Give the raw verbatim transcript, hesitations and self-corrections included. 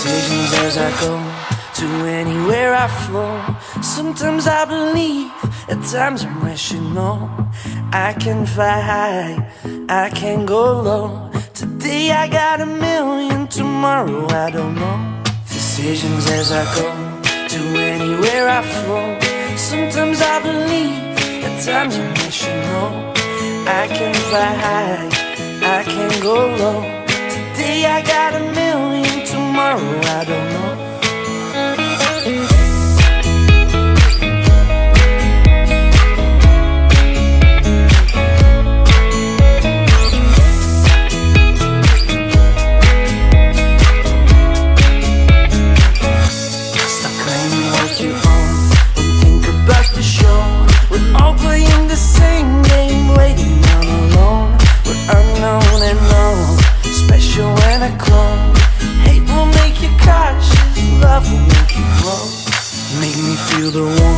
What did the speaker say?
Decisions as I go to anywhere I flow. Sometimes I believe, at times I'm rational. I can fly high, I can go low. Today I got a million, tomorrow I don't know. Decisions as I go to anywhere I flow. Sometimes I believe, at times I'm rational. I can fly high, I can go low. Today I got a million, tomorrow I don't know. Stop claiming what you own and think about the show. We're all playing the same game, waiting on alone. We're unknown and known, special when I clone. Hate will make you cautious, love will make you grow. Make me feel the warmth